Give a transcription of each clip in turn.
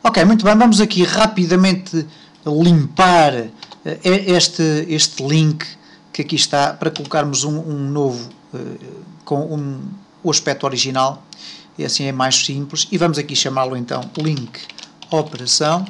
Ok, muito bem, vamos aqui rapidamente limpar este link que aqui está, para colocarmos um novo com o aspecto original, e assim é mais simples, e vamos aqui chamá-lo então link operação,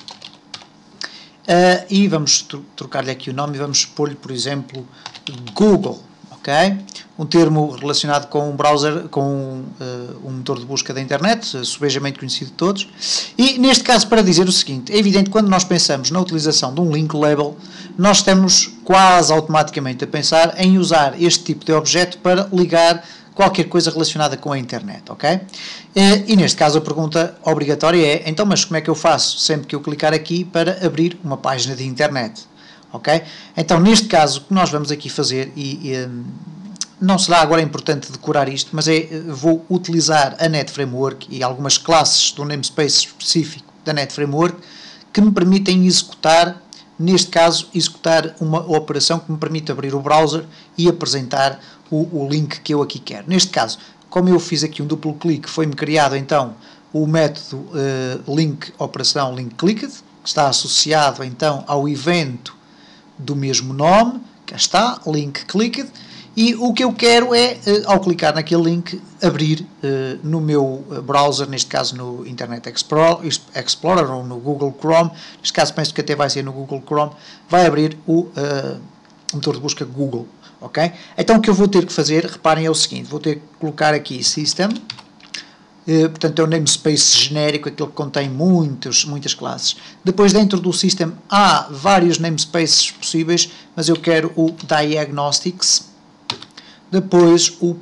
e vamos trocar-lhe aqui o nome e vamos pôr-lhe, por exemplo, Google, ok? Um termo relacionado com um browser, com um motor de busca da internet, subejamente conhecido de todos. E neste caso, para dizer o seguinte, é evidente que quando nós pensamos na utilização de um link label, nós estamos quase automaticamente a pensar em usar este tipo de objeto para ligar qualquer coisa relacionada com a internet, ok? E neste caso a pergunta obrigatória é, então, mas como é que eu faço sempre que eu clicar aqui para abrir uma página de internet, ok? Então, neste caso, o que nós vamos aqui fazer, não será agora importante decorar isto, mas vou utilizar a Net Framework e algumas classes do namespace específico da Net Framework que me permitem executar, neste caso, executar uma operação que me permite abrir o browser e apresentar o link que eu aqui quero. Neste caso, como eu fiz aqui um duplo clique, foi-me criado então o método link operação link clicked, que está associado então ao evento do mesmo nome, cá está, link clicked, e o que eu quero é, ao clicar naquele link, abrir no meu browser, neste caso no Internet Explorer ou no Google Chrome, neste caso penso que até vai ser no Google Chrome, vai abrir o motor de busca Google, ok? Então o que eu vou ter que fazer, reparem, é o seguinte, vou ter que colocar aqui System, portanto é um namespace genérico, aquele que contém muitas classes. Depois dentro do System há vários namespaces possíveis, mas eu quero o Diagnostics, depois o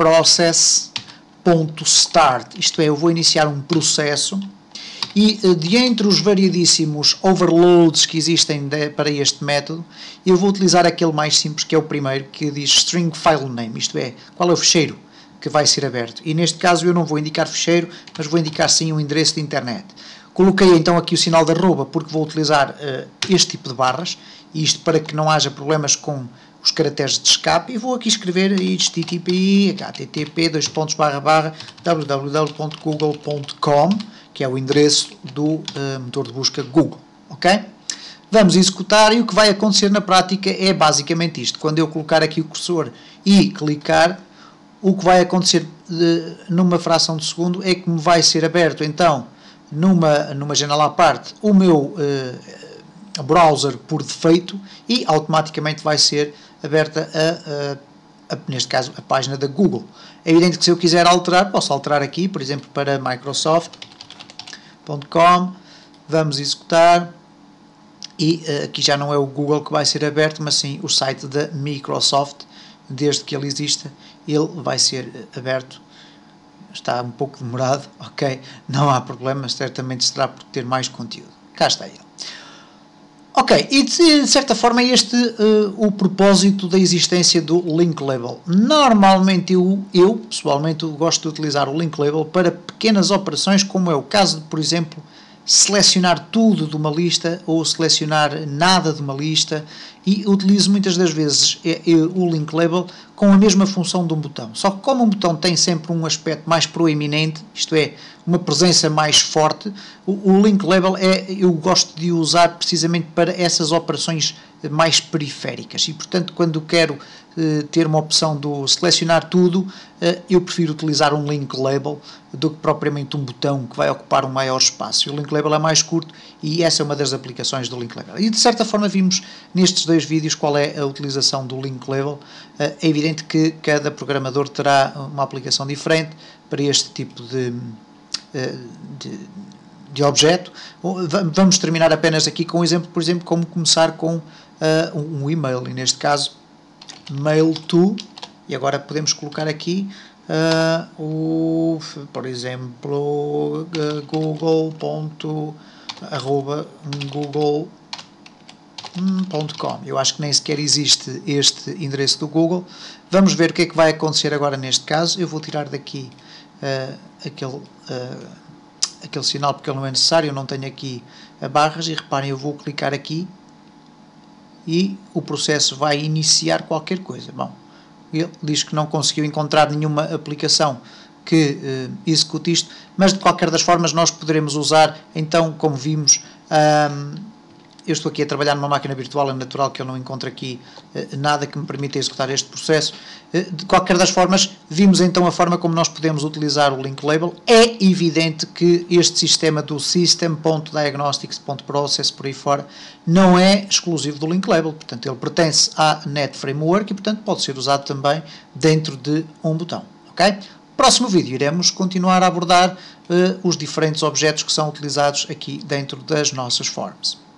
process.start, isto é, eu vou iniciar um processo e de entre os variadíssimos overloads que existem para este método, eu vou utilizar aquele mais simples, que é o primeiro, que diz string file name, isto é, qual é o ficheiro que vai ser aberto. E neste caso eu não vou indicar ficheiro, mas vou indicar sim um endereço de internet. Coloquei então aqui o sinal de arroba, porque vou utilizar este tipo de barras, e isto para que não haja problemas com os caracteres de escape, e vou aqui escrever http://www.google.com, que é o endereço do motor de busca Google, ok? Vamos executar e o que vai acontecer na prática é basicamente isto. Quando eu colocar aqui o cursor e clicar, o que vai acontecer numa fração de segundo é que me vai ser aberto então numa janela à parte o meu browser por defeito e automaticamente vai ser aberta neste caso a página da Google. É evidente que se eu quiser alterar, posso alterar aqui, por exemplo, para microsoft.com, vamos executar e aqui já não é o Google que vai ser aberto, mas sim o site da Microsoft. Desde que ele exista, ele vai ser aberto. Está um pouco demorado, ok, não há problema, certamente será por ter mais conteúdo. Cá está ele. Ok, e de certa forma é este o propósito da existência do link label. Normalmente eu pessoalmente gosto de utilizar o link label para pequenas operações, como é o caso de, por exemplo, selecionar tudo de uma lista ou selecionar nada de uma lista, e utilizo muitas das vezes o link label com a mesma função de um botão. Só que como um botão tem sempre um aspecto mais proeminente, isto é, uma presença mais forte, o link label eu gosto de usar precisamente para essas operações mais periféricas e, portanto, quando quero ter uma opção do selecionar tudo, eu prefiro utilizar um link label do que propriamente um botão que vai ocupar um maior espaço. O link label é mais curto e essa é uma das aplicações do link label. E de certa forma vimos nestes dois vídeos qual é a utilização do link label. É evidente que cada programador terá uma aplicação diferente para este tipo de objeto. Vamos terminar apenas aqui com um exemplo, por exemplo, como começar com um e-mail, e neste caso mail to, e agora podemos colocar aqui por exemplo google.com. Eu acho que nem sequer existe este endereço do Google. Vamos ver o que é que vai acontecer agora neste caso. Eu vou tirar daqui aquele sinal porque ele não é necessário, eu não tenho aqui barras, e reparem, eu vou clicar aqui e o processo vai iniciar qualquer coisa. Bom, ele diz que não conseguiu encontrar nenhuma aplicação que execute isto, mas de qualquer das formas nós poderemos usar, então, como vimos, eu estou aqui a trabalhar numa máquina virtual, é natural que eu não encontre aqui nada que me permita executar este processo. De qualquer das formas, vimos então a forma como nós podemos utilizar o link label. É evidente que este sistema do system.diagnostics.process por aí fora não é exclusivo do link label, portanto ele pertence à Net Framework e portanto pode ser usado também dentro de um botão, ok? Próximo vídeo iremos continuar a abordar os diferentes objetos que são utilizados aqui dentro das nossas forms.